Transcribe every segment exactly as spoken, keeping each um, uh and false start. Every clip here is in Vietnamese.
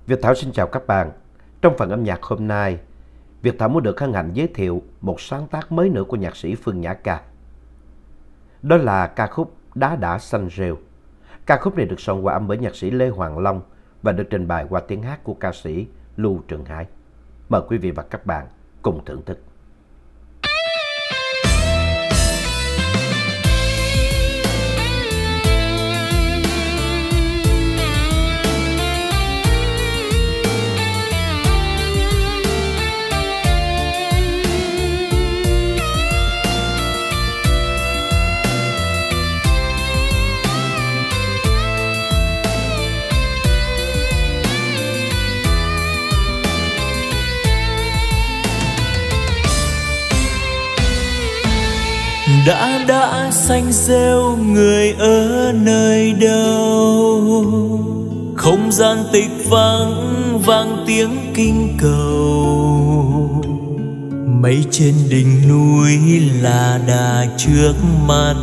Việt Thảo xin chào các bạn. Trong phần âm nhạc hôm nay, Việt Thảo muốn được hân hạnh giới thiệu một sáng tác mới nữa của nhạc sĩ Phương Nhã Ca. Đó là ca khúc Đá Đã Xanh Rêu. Ca khúc này được soạn hòa âm bởi nhạc sĩ Lê Hoàng Long và được trình bày qua tiếng hát của ca sĩ Lưu Trường Hải. Mời quý vị và các bạn cùng thưởng thức. Đã đã xanh rêu người ở nơi đâu, không gian tịch vắng vang tiếng kinh cầu. Mây trên đỉnh núi là đà trước mắt,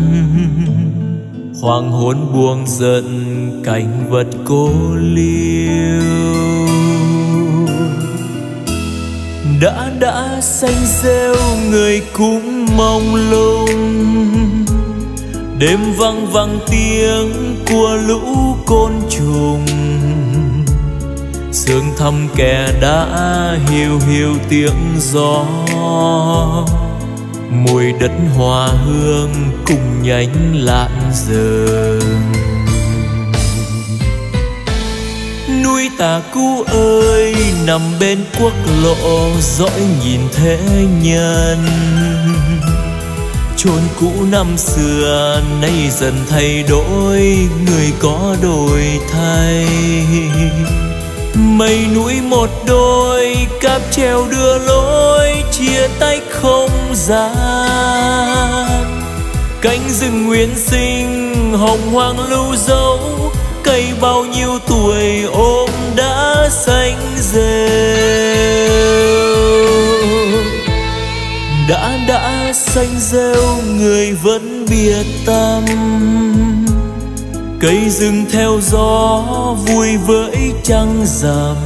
hoàng hôn buông dần cảnh vật cô liêu. Đã đã xanh rêu người cũng mong lung, đêm vang vang tiếng của lũ côn trùng. Sương thăm kẻ đã hiu hiu tiếng gió, mùi đất hoa hương cùng nhánh lạn rừng. Núi Tà Cú ơi nằm bên quốc lộ, dõi nhìn thế nhân. Chốn cũ năm xưa nay dần thay đổi, người có đổi thay. Mây núi một đôi, cáp treo đưa lối, chia tay không gian. Cánh rừng nguyên sinh hồng hoang lưu dấu, cây bao nhiêu tuổi ôm đã xanh rêu. Đã đã xanh rêu người vẫn biệt tâm, cây rừng theo gió vui với trăng rằm.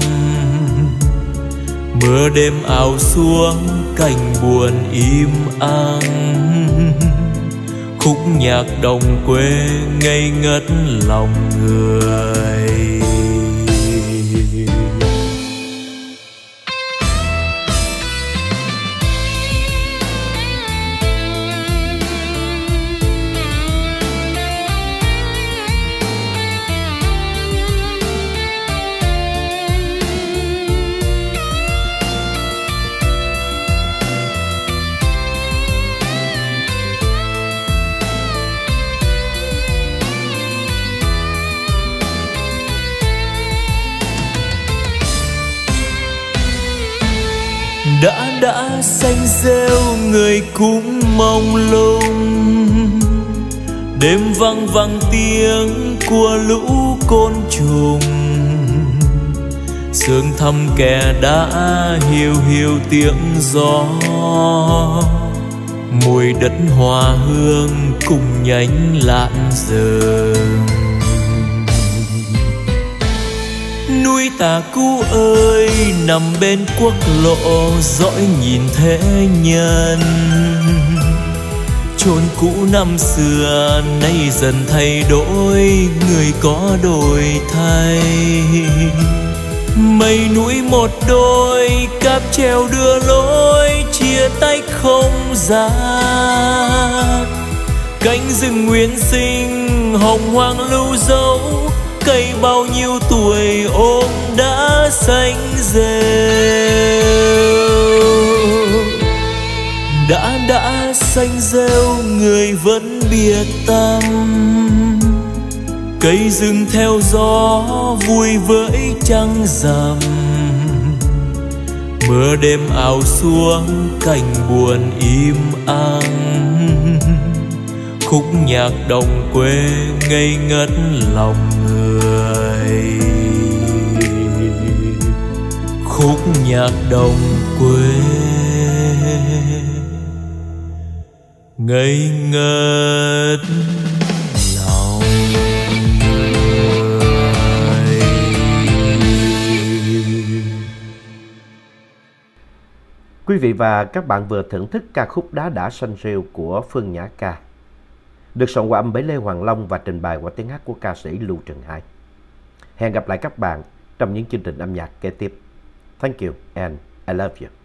Mưa đêm ảo xuống cảnh buồn im ắng, khúc nhạc đồng quê ngây ngất lòng người. Đã đã xanh rêu người cũng mong lung, đêm vang vang tiếng của lũ côn trùng. Sương thăm kẻ đã hiu hiu tiếng gió, mùi đất hoa hương cùng nhánh lạn rừng. Núi Tà Cú ơi nằm bên quốc lộ, dõi nhìn thế nhân. Chốn cũ năm xưa nay dần thay đổi, người có đổi thay. Mây núi một đôi, cáp treo đưa lối, chia tay không gian. Cánh rừng nguyên sinh hồng hoang lưu dấu, cây bao nhiêu tuổi ôm đã xanh rêu. Đã đã xanh rêu người vẫn biệt tâm, cây rừng theo gió vui với trăng rằm. Mưa đêm ảo xuống cảnh buồn im ắng, khúc nhạc đồng quê ngây ngất lòng người. Khúc nhạc đồng quê ngây ngất lòng người. Quý vị và các bạn vừa thưởng thức ca khúc Đá Đã Xanh Rêu của Phương Nhã Ca, được soạn hòa âm bởi Lê Hoàng Long và trình bày qua tiếng hát của ca sĩ Lưu Trần Hải. Hẹn gặp lại các bạn trong những chương trình âm nhạc kế tiếp. Thank you and I love you.